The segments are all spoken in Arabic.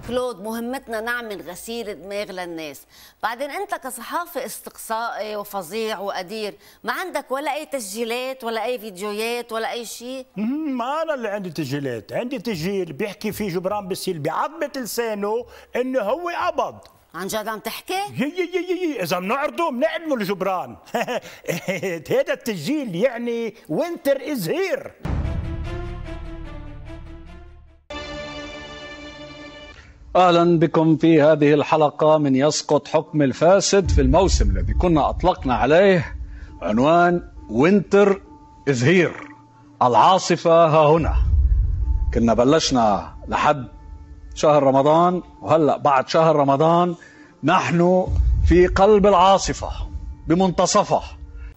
كلود مهمتنا نعمل غسيل دماغ للناس. بعدين انت كصحافي استقصائي وفظيع وقدير ما عندك ولا اي تسجيلات ولا اي فيديوهات ولا اي شيء؟ ما انا اللي عندي تسجيلات، عندي تسجيل بيحكي فيه جبران باسيل بعظمة لسانه انه هو قبض. عن جد عم تحكي؟ اذا بنعرضه بنعدمه لجبران. هذا التسجيل يعني وينتر از هير. أهلا بكم في هذه الحلقة من يسقط حكم الفاسد في الموسم الذي كنا أطلقنا عليه عنوان وينتر إز هير، العاصفة ها هنا. كنا بلشنا لحد شهر رمضان، وهلأ بعد شهر رمضان نحن في قلب العاصفة بمنتصفها.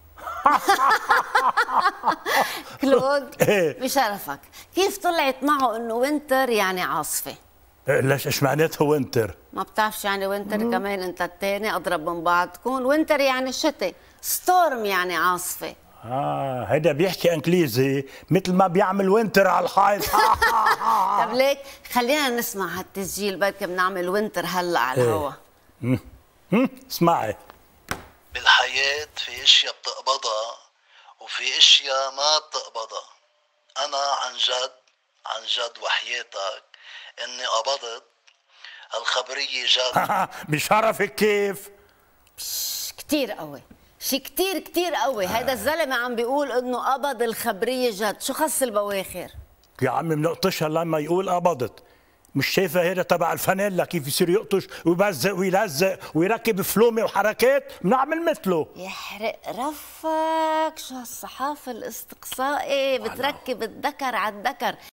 كلود بشرفك، كيف طلعت معه انه وينتر يعني عاصفة؟ ليش ايش معناتها وينتر؟ ما بتعرفش يعني وينتر؟ كمان انت الثاني اضرب من بعض. تكون وينتر يعني شتاء، ستورم يعني عاصفة. هيدا بيحكي انجليزي مثل ما بيعمل وينتر على الحيط. طب ليك خلينا نسمع هالتسجيل بركي بنعمل وينتر هلا على الهوا. اسمعي. بالحياة في اشياء بتقبضها وفي اشياء ما بتقبضها. انا عن جد وحياتك اني قبضت هالخبرية جد. بشرفك كيف؟ كتير قوي، شي كتير كتير قوي. هيدا الزلمة عم بيقول انه قبض الخبرية جد. شو خص البواخر؟ يا عمي بنقطشها لما يقول قبضت. مش شايفه هيدا تبع الفانيلا كيف يصير يقطش ويبزق ويلزق ويركب فلومه وحركات؟ بنعمل مثله. يحرق رفك، شو هالصحافة الاستقصائي بتركب الذكر على الذكر.